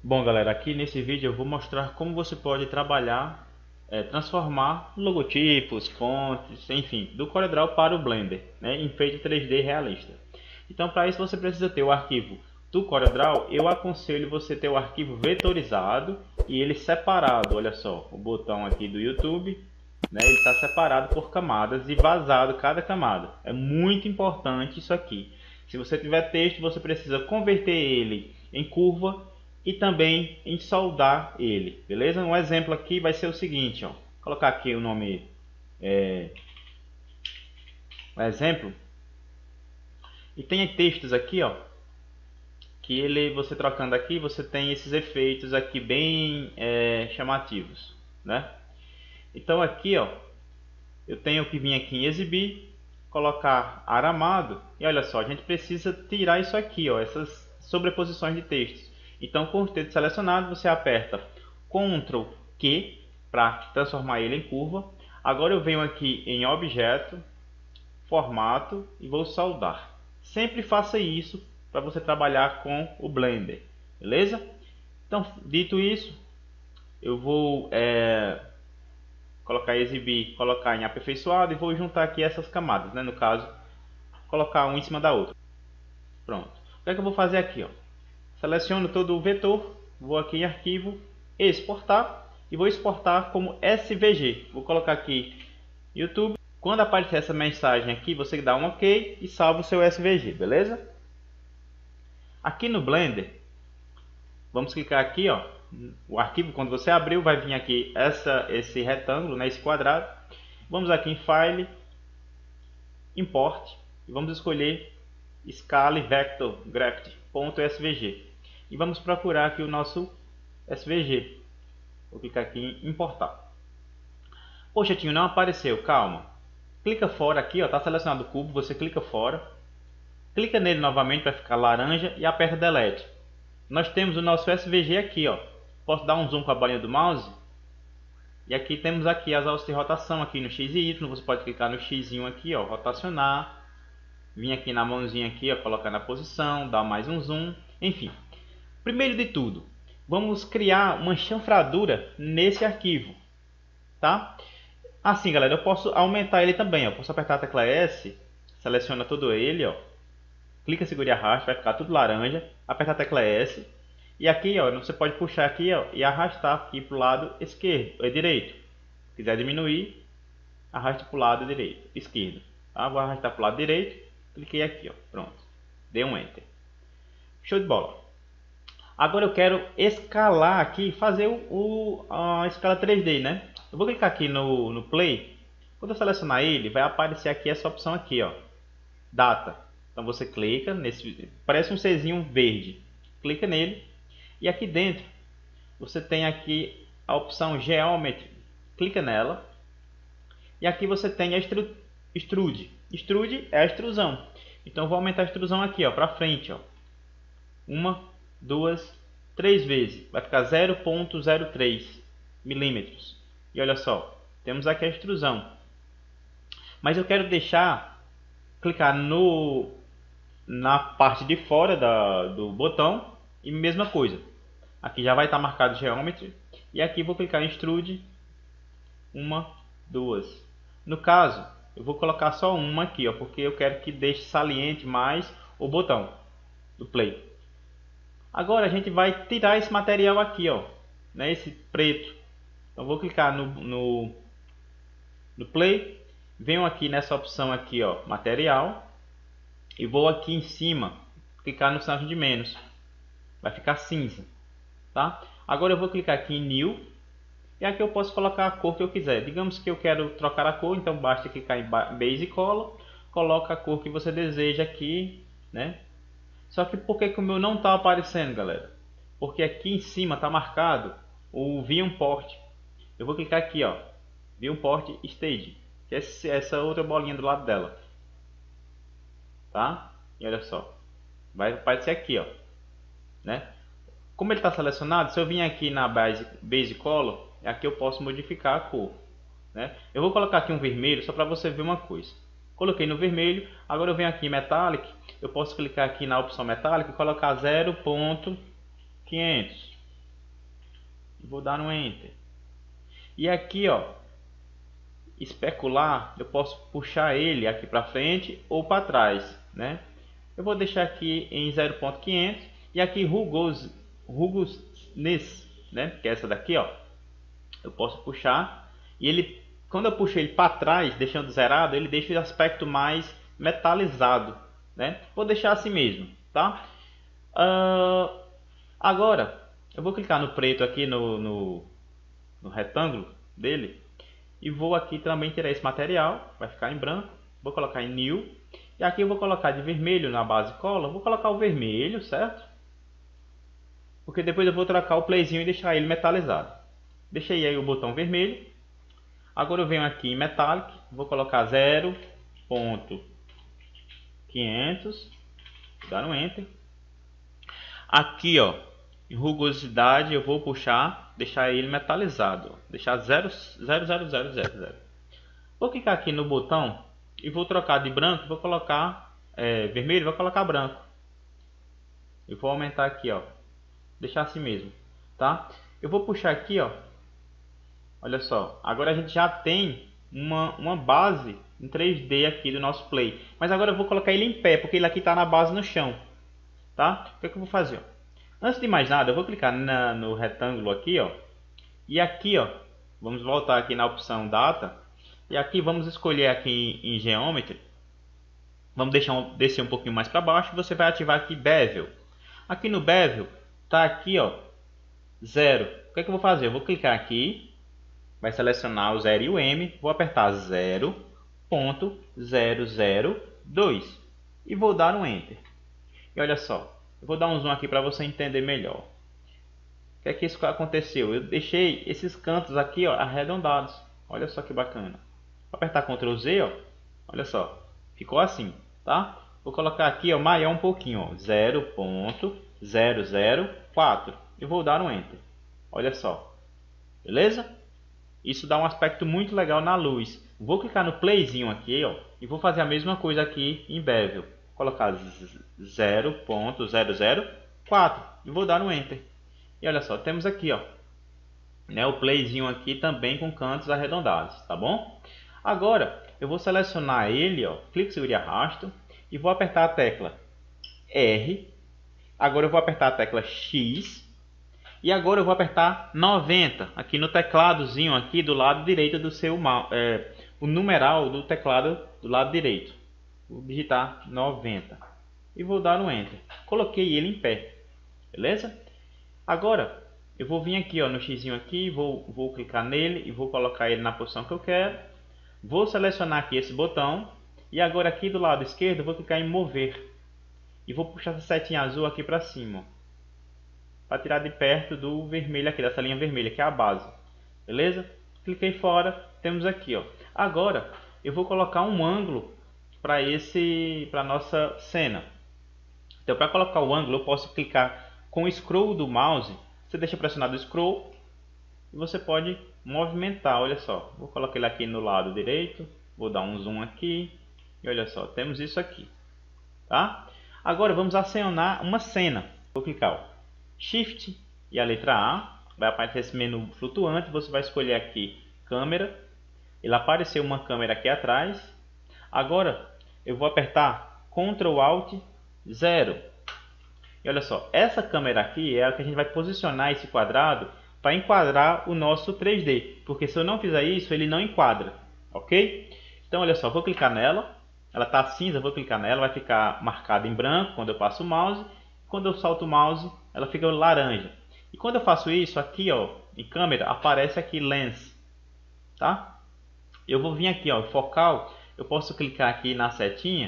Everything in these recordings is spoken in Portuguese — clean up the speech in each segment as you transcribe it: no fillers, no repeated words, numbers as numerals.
Bom, galera, aqui nesse vídeo eu vou mostrar como você pode trabalhar, transformar logotipos, fontes, enfim, do CorelDRAW para o Blender, né, em efeito 3D realista. Então, para isso você precisa ter o arquivo do CorelDRAW. Eu aconselho você ter o arquivo vetorizado e ele separado. Olha só, o botão aqui do YouTube, né, ele está separado por camadas e vazado cada camada. É muito importante isso aqui. Se você tiver texto, você precisa converter ele em curva e também em soldar ele, beleza? Um exemplo aqui vai ser o seguinte, ó, colocar aqui o nome, um exemplo, e tem textos aqui, ó, que você trocando aqui, você tem esses efeitos aqui bem chamativos, né? Então aqui, ó, eu tenho que vir aqui em exibir, colocar aramado, e olha só, a gente precisa tirar isso aqui, ó, essas sobreposições de textos. Então, com o texto selecionado, você aperta Ctrl Q para transformar ele em curva. Agora eu venho aqui em objeto, formato e vou soldar. Sempre faça isso para você trabalhar com o Blender, beleza? Então, dito isso, eu vou colocar exibir, colocar em aperfeiçoado e vou juntar aqui essas camadas, né? No caso, colocar um em cima da outra. Pronto. O que é que eu vou fazer aqui, ó? Seleciono todo o vetor, vou aqui em arquivo, exportar e vou exportar como SVG. Vou colocar aqui YouTube. Quando aparecer essa mensagem aqui, você dá um OK e salva o seu SVG, beleza? Aqui no Blender, vamos clicar aqui, ó, o arquivo. Quando você abriu, vai vir aqui esse retângulo, né, esse quadrado. Vamos aqui em File, Import e vamos escolher Scale Vector Graft.svg e vamos procurar aqui o nosso SVG. Vou clicar aqui em importar. Poxa, Tinho, não apareceu. Calma. Clica fora aqui, ó, tá selecionado o cubo, você clica fora. Clica nele novamente para ficar laranja e aperta Delete. Nós temos o nosso SVG aqui, ó. Posso dar um zoom com a bolinha do mouse? E aqui temos aqui as alças de rotação aqui no X e Y. Você pode clicar no X aqui, ó, rotacionar. Vim aqui na mãozinha aqui, ó, colocar na posição, dar mais um zoom, enfim. Primeiro de tudo, vamos criar uma chanfradura nesse arquivo, tá? Assim, galera, eu posso aumentar ele também, ó. Posso apertar a tecla S, seleciona todo ele, ó. Clica, segura e arrasta, vai ficar tudo laranja. Aperta a tecla S e aqui, ó, você pode puxar aqui, ó, e arrastar aqui para o lado esquerdo, direito. Se quiser diminuir, arraste para o lado direito, esquerdo. Tá? Vou arrastar para o lado direito. Cliquei aqui, ó, pronto. Dei um Enter. Show de bola. Agora eu quero escalar aqui, fazer a escala 3D, né? Eu vou clicar aqui no Play. Quando eu selecionar ele, vai aparecer aqui essa opção aqui, ó, Data. Então você clica nesse, parece um Czinho verde. Clica nele e aqui dentro você tem aqui a opção Geometry. Clica nela e aqui você tem a Extrude. Extrude é a extrusão. Então eu vou aumentar a extrusão aqui, ó, para frente, ó. 1, 2, 3 vezes. Vai ficar 0,03 milímetros. E olha só, temos aqui a extrusão. Mas eu quero clicar na parte de fora do botão e mesma coisa. Aqui já vai estar marcado Geometry. E aqui vou clicar em Extrude. 1, 2. No caso, eu vou colocar só uma aqui, ó, porque eu quero que deixe saliente mais o botão do play. Agora a gente vai tirar esse material aqui, ó, né, esse preto. Então vou clicar no play, venho aqui nessa opção aqui, ó, material, e vou aqui em cima clicar no sinal de menos. Vai ficar cinza, tá? Agora eu vou clicar aqui em New. E aqui eu posso colocar a cor que eu quiser. Digamos que eu quero trocar a cor, então basta clicar em Base Color, coloca a cor que você deseja aqui, né? Só que por que o meu não está aparecendo, galera? Porque aqui em cima está marcado o Viewport. Eu vou clicar aqui, ó, Viewport Stage, que é essa outra bolinha do lado dela, tá? E olha só, vai aparecer aqui, ó, né? Como ele está selecionado, se eu vir aqui na Base Color, aqui eu posso modificar a cor, né? Eu vou colocar aqui um vermelho só para você ver uma coisa. Coloquei no vermelho, agora eu venho aqui em Metallic, eu posso clicar aqui na opção Metallic e colocar 0.500, Vou dar um Enter. E aqui, ó, especular, eu posso puxar ele aqui para frente ou para trás, né? Eu vou deixar aqui em 0.500 e aqui Rugosness, né? Que é essa daqui, ó. Eu posso puxar e ele, quando eu puxo ele para trás, deixando zerado, ele deixa o aspecto mais metalizado, né? Vou deixar assim mesmo, tá? Agora eu vou clicar no preto aqui no retângulo dele e vou aqui também tirar esse material, vai ficar em branco. Vou colocar em New e aqui eu vou colocar de vermelho na base cola. Vou colocar o vermelho, certo? Porque depois eu vou trocar o playzinho e deixar ele metalizado. Deixei aí o botão vermelho. Agora eu venho aqui em Metallic, vou colocar 0.500, dar um Enter. Aqui, ó, em rugosidade eu vou puxar, deixar ele metalizado, deixar 0,0000. Vou clicar aqui no botão e vou trocar de branco, vou colocar vermelho, vou colocar branco. Eu vou aumentar aqui, ó, deixar assim mesmo, tá? Eu vou puxar aqui, ó. Olha só, agora a gente já tem uma base em 3D aqui do nosso play. Mas agora eu vou colocar ele em pé, porque ele aqui está na base no chão. Tá? O que é que eu vou fazer? Ó? Antes de mais nada, eu vou clicar no retângulo aqui, ó. E aqui, ó, vamos voltar aqui na opção Data. E aqui vamos escolher aqui em Geometry. Vamos descer um pouquinho mais para baixo. Você vai ativar aqui Bevel. Aqui no Bevel, tá aqui, ó, 0. O que é que eu vou fazer? Eu vou clicar aqui. Vai selecionar o 0 e o M, vou apertar 0.002 e vou dar um Enter. E olha só, eu vou dar um zoom aqui para você entender melhor. O que é que isso aconteceu? Eu deixei esses cantos aqui, ó, arredondados. Olha só que bacana. Vou apertar Ctrl Z, ó. Olha só, ficou assim, tá? Vou colocar aqui, ó, maior um pouquinho, ó, 0.004 e vou dar um Enter. Olha só, beleza? Isso dá um aspecto muito legal na luz. Vou clicar no playzinho aqui, ó, e vou fazer a mesma coisa aqui em Bevel. Vou colocar 0.004 e vou dar um Enter. E olha só, temos aqui, ó, né, o playzinho aqui também com cantos arredondados, tá bom? Agora eu vou selecionar ele, ó, clique, segure e arrasto e vou apertar a tecla R. Agora eu vou apertar a tecla X. E agora eu vou apertar 90 aqui no tecladozinho aqui do lado direito do seu o numeral do teclado do lado direito. Vou digitar 90 e vou dar um Enter. Coloquei ele em pé, beleza? Agora eu vou vir aqui, ó, no xizinho aqui, vou clicar nele e vou colocar ele na posição que eu quero. Vou selecionar aqui esse botão e agora aqui do lado esquerdo eu vou clicar em mover e vou puxar essa setinha azul aqui para cima, para tirar de perto do vermelho aqui, dessa linha vermelha, que é a base. Beleza? Cliquei fora, temos aqui, ó. Agora, eu vou colocar um ângulo para nossa cena. Então, para colocar o ângulo, eu posso clicar com o scroll do mouse. Você deixa pressionado o scroll e você pode movimentar, olha só. Vou colocar ele aqui no lado direito, vou dar um zoom aqui e olha só, temos isso aqui. Tá? Agora, vamos acionar uma cena. Vou clicar, ó, Shift e a letra A, vai aparecer esse menu flutuante, você vai escolher aqui câmera, ele apareceu uma câmera aqui atrás. Agora eu vou apertar Ctrl Alt 0 e olha só, essa câmera aqui é a que a gente vai posicionar esse quadrado para enquadrar o nosso 3D, porque se eu não fizer isso ele não enquadra, ok? Então olha só, vou clicar nela, ela está cinza, vou clicar nela, vai ficar marcada em branco quando eu passo o mouse. Quando eu solto o mouse, ela fica laranja. E quando eu faço isso aqui, ó, em câmera, aparece aqui Lens, tá? Eu vou vir aqui, ó, focal, eu posso clicar aqui na setinha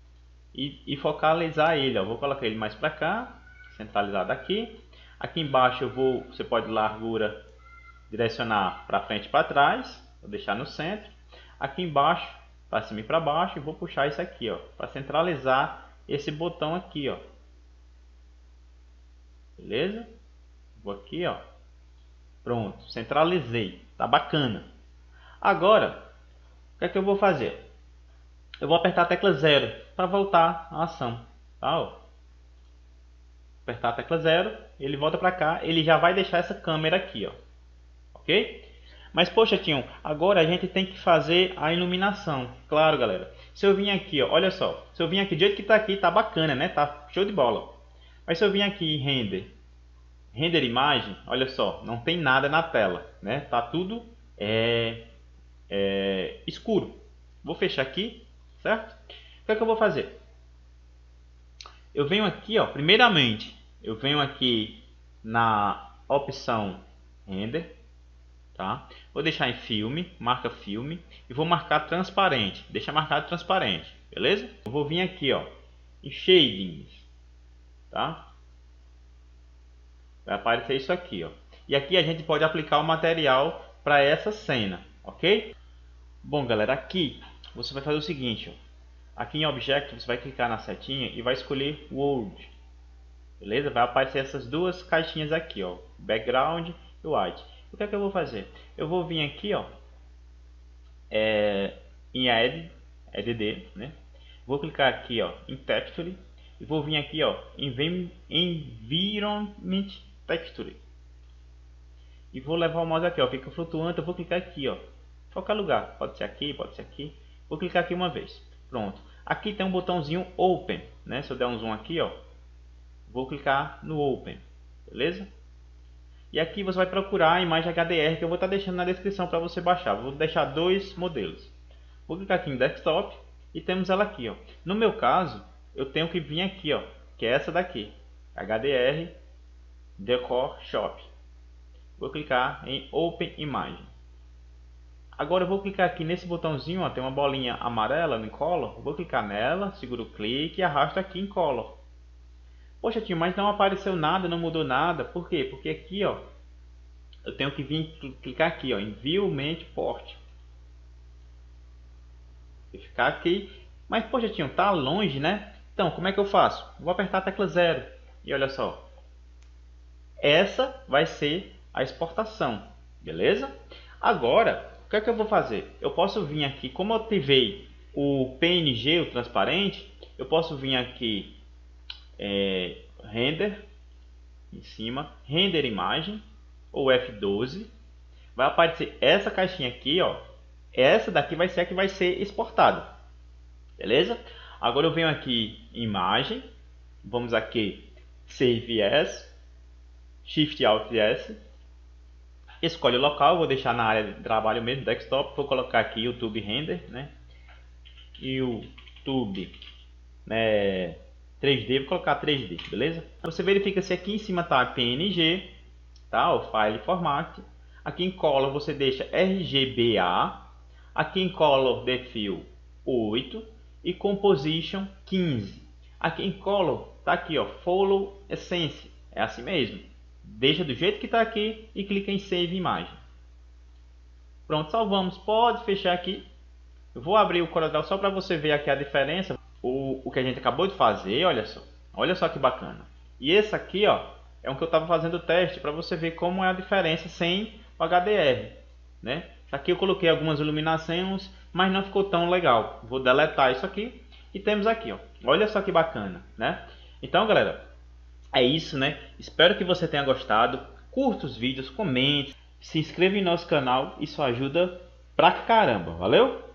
e focalizar ele, ó. Vou colocar ele mais para cá, centralizado aqui. Aqui embaixo você pode largura direcionar para frente e para trás, vou deixar no centro. Aqui embaixo, para cima e para baixo, e vou puxar isso aqui, ó, para centralizar esse botão aqui, ó. Beleza? Vou aqui, ó. Pronto, centralizei. Tá bacana. Agora, o que é que eu vou fazer? Eu vou apertar a tecla 0 para voltar à ação. Tá? Ó. Apertar a tecla 0 ele volta para cá, ele já vai deixar essa câmera aqui, ó. Ok? Mas poxa, Tinho, agora a gente tem que fazer a iluminação. Claro, galera. Se eu vim aqui, ó, olha só. Se eu vim aqui do jeito que tá aqui, tá bacana, né? Tá show de bola. Mas se eu vim aqui em render imagem, olha só, não tem nada na tela, né? Tá tudo escuro. Vou fechar aqui, certo? O que é que eu vou fazer? Eu venho aqui, ó, primeiramente, eu venho aqui na opção render, tá? Vou deixar em filme, marca filme e vou marcar transparente. Deixa marcado transparente, beleza? Eu vou vir aqui, ó, em shadings, tá? Vai aparecer isso aqui, ó. E aqui a gente pode aplicar o material para essa cena, ok? Bom, galera, aqui você vai fazer o seguinte, ó. Aqui em Object você vai clicar na setinha e vai escolher World, beleza? Vai aparecer essas duas caixinhas aqui, ó, Background e White. O que é que eu vou fazer? Eu vou vir aqui, ó, em Add, né? Vou clicar aqui, ó, em Texture e vou vir aqui, ó, em Environment Texture e vou levar o mouse aqui, ó, fica flutuante. Eu vou clicar aqui, ó, qualquer lugar, pode ser aqui, pode ser aqui. Vou clicar aqui uma vez, pronto. Aqui tem um botãozinho Open, né? Se eu der um zoom aqui, ó, vou clicar no Open, beleza? E aqui você vai procurar a imagem HDR que eu vou estar deixando na descrição para você baixar. Vou deixar dois modelos. Vou clicar aqui em Desktop e temos ela aqui, ó. No meu caso, eu tenho que vir aqui, ó, que é essa daqui, HDR Decor Shop. Vou clicar em Open Image. Agora eu vou clicar aqui nesse botãozinho, ó, tem uma bolinha amarela no Color. Vou clicar nela, seguro o clique e arrasto aqui em Color. Poxa, tio, mas não apareceu nada, não mudou nada. Por quê? Porque aqui, ó, eu tenho que vir clicar aqui, ó, em View Mente Port. E ficar aqui. Mas, poxa, tio, tá longe, né? Então, como é que eu faço? Vou apertar a tecla 0. E olha só. Essa vai ser a exportação, beleza? Agora, o que é que eu vou fazer? Eu posso vir aqui, como eu ativei o PNG, o transparente, eu posso vir aqui render em cima, render imagem ou F12, vai aparecer essa caixinha aqui, ó. Essa daqui vai ser a que vai ser exportada, beleza? Agora eu venho aqui imagem, vamos aqui Save As, Shift Alt S, escolhe o local, vou deixar na área de trabalho mesmo, desktop, vou colocar aqui YouTube Render, né? YouTube 3D, vou colocar 3D, beleza? Você verifica se aqui em cima tá PNG, tá? O File Format. Aqui em Color você deixa RGBA. Aqui em Color de Fill 8 e Composition 15. Aqui em Color tá aqui, ó, Follow Essence, é assim mesmo. Deixa do jeito que tá aqui e clica em Save Imagem. Pronto, salvamos. Pode fechar aqui. Eu vou abrir o CorelDRAW só para você ver aqui a diferença. O que a gente acabou de fazer, olha só que bacana. E esse aqui, ó, é um que eu estava fazendo o teste para você ver como é a diferença sem o HDR, né? Aqui eu coloquei algumas iluminações, mas não ficou tão legal. Vou deletar isso aqui e temos aqui, ó. Olha só que bacana, né? Então, galera, é isso, né? Espero que você tenha gostado. Curta os vídeos, comente, se inscreva em nosso canal, isso ajuda pra caramba. Valeu?